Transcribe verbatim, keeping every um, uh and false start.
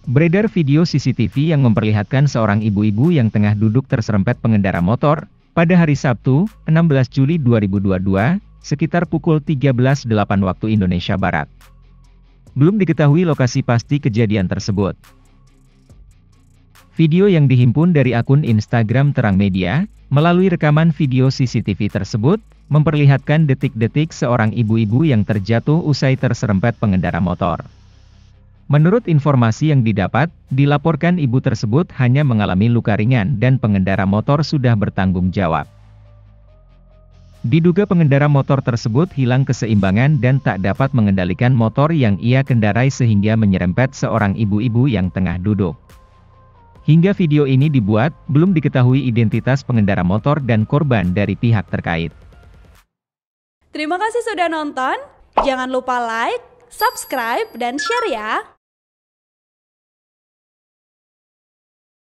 Beredar video C C T V yang memperlihatkan seorang ibu-ibu yang tengah duduk terserempet pengendara motor, pada hari Sabtu, enam belas Juli dua ribu dua puluh dua, sekitar pukul tiga belas lewat delapan waktu Indonesia Barat. Belum diketahui lokasi pasti kejadian tersebut. Video yang dihimpun dari akun Instagram Terang Media, melalui rekaman video C C T V tersebut, memperlihatkan detik-detik seorang ibu-ibu yang terjatuh usai terserempet pengendara motor. Menurut informasi yang didapat, dilaporkan ibu tersebut hanya mengalami luka ringan dan pengendara motor sudah bertanggung jawab. Diduga pengendara motor tersebut hilang keseimbangan dan tak dapat mengendalikan motor yang ia kendarai sehingga menyerempet seorang ibu-ibu yang tengah duduk. Hingga video ini dibuat, belum diketahui identitas pengendara motor dan korban dari pihak terkait. Terima kasih sudah nonton, jangan lupa like, subscribe, dan share ya!